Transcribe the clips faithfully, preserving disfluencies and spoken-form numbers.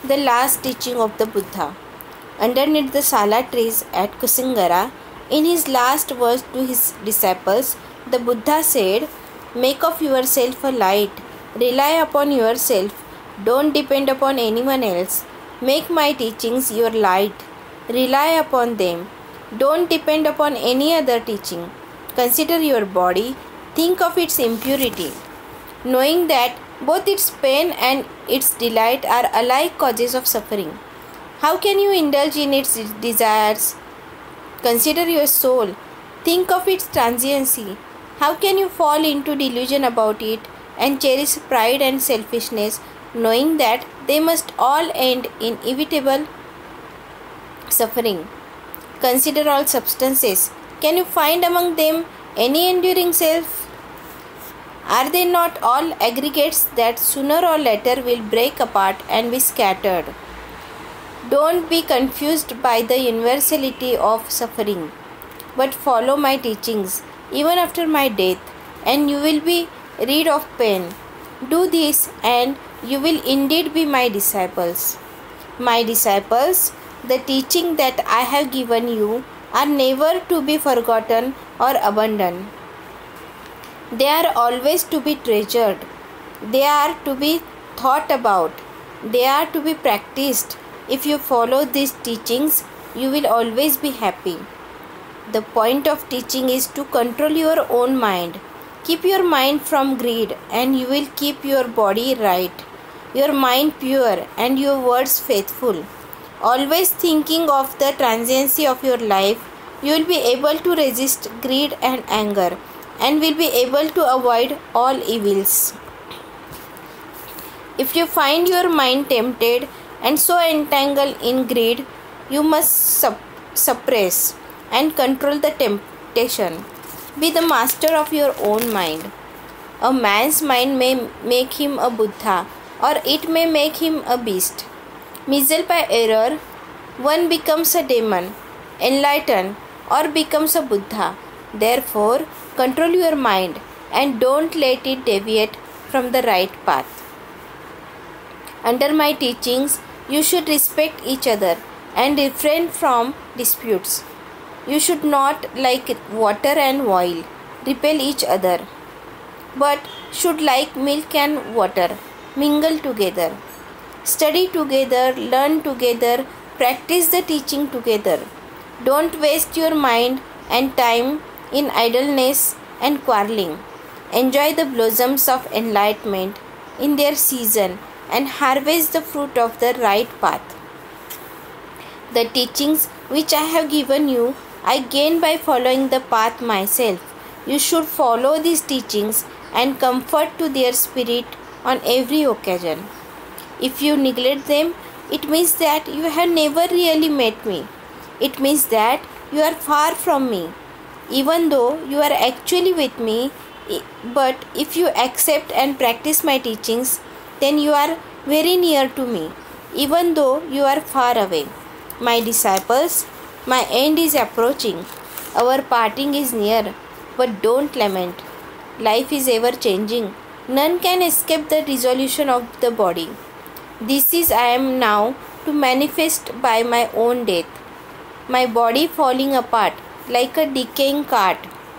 The last teaching of the Buddha. Underneath the Sala trees at Kusingara, in his last words to his disciples, the Buddha said, "Make of yourself a light. Rely upon yourself. Don't depend upon anyone else. Make my teachings your light. Rely upon them. Don't depend upon any other teaching. Consider your body. Think of its impurity, knowing that both its pain and its delight are alike causes of suffering. How can you indulge in its desires? Consider your soul. Think of its transiency. How can you fall into delusion about it and cherish pride and selfishness, knowing that they must all end in inevitable suffering? Consider all substances. Can you find among them any enduring self? Are they not all aggregates that sooner or later will break apart and be scattered? Don't be confused by the universality of suffering, but follow my teachings even after my death, and you will be rid of pain. Do this, and you will indeed be my disciples. My disciples, the teaching that I have given you are never to be forgotten or abandoned. They are always to be treasured. They are to be thought about. They are to be practiced. If you follow these teachings, you will always be happy. The point of teaching is to control your own mind. Keep your mind from greed, and you will keep your body right, your mind pure, and your words faithful. Always thinking of the transiency of your life, you will be able to resist greed and anger, and will be able to avoid all evils. If you find your mind tempted and so entangled in greed, you must sup- suppress and control the temptation. Be the master of your own mind. A man's mind may make him a Buddha, or it may make him a beast. Misled by error, one becomes a demon, enlightened, or becomes a Buddha. Therefore, control your mind and don't let it deviate from the right path. Under my teachings, you should respect each other and refrain from disputes. You should not, like water and oil, repel each other, but should, like milk and water, mingle together. Study together, learn together, practice the teaching together. Don't waste your mind and time in idleness and quarreling. Enjoy the blossoms of enlightenment in their season and harvest the fruit of the right path. The teachings which I have given you, I gain by following the path myself. You should follow these teachings and comfort to their spirit on every occasion. If you neglect them, it means that you have never really met me. It means that you are far from me, even though you are actually with me. But if you accept and practice my teachings, then you are very near to me, even though you are far away. My disciples, my end is approaching. Our parting is near, but don't lament. Life is ever changing. None can escape the dissolution of the body. This is I am now to manifest by my own death, my body falling apart like a decaying cart.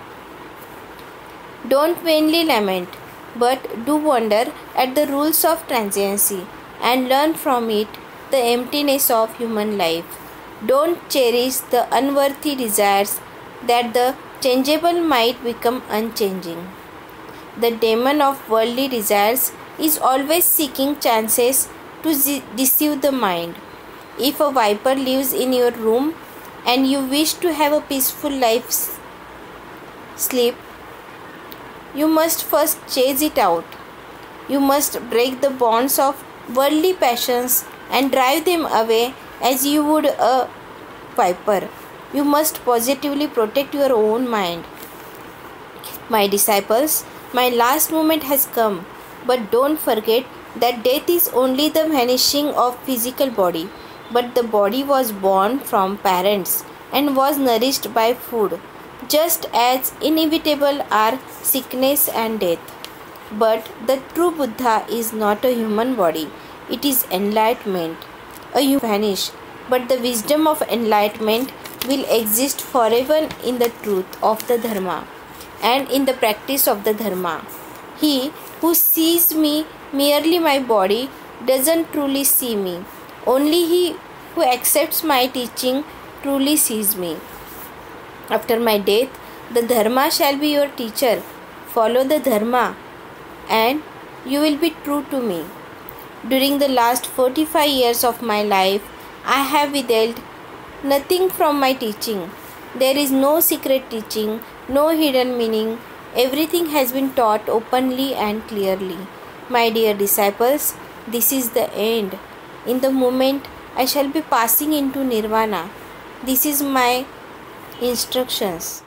Don't vainly lament, but do wonder at the rules of transiency and learn from it the emptiness of human life. Don't cherish the unworthy desires that the changeable might become unchanging. The demon of worldly desires is always seeking chances to deceive the mind. If a viper lives in your room and you wish to have a peaceful life sleep, you must first chase it out. You must break the bonds of worldly passions and drive them away as you would a viper. You must positively protect your own mind. My disciples, my last moment has come, but don't forget that death is only the vanishing of physical body, but the body was born from parents and was nourished by food, just as inevitable are sickness and death. But the true Buddha is not a human body, it is enlightenment. a you vanish, but the wisdom of enlightenment will exist forever in the truth of the Dharma and in the practice of the Dharma. He who sees me merely my body doesn't truly see me. Only he who accepts my teaching truly sees me. After my death, the Dharma shall be your teacher. Follow the Dharma and you will be true to me. During the last forty-five years of my life, I have withheld nothing from my teaching. There is no secret teaching, no hidden meaning. Everything has been taught openly and clearly. My dear disciples, this is the end. In the moment I shall be passing into Nirvana. This is my instructions.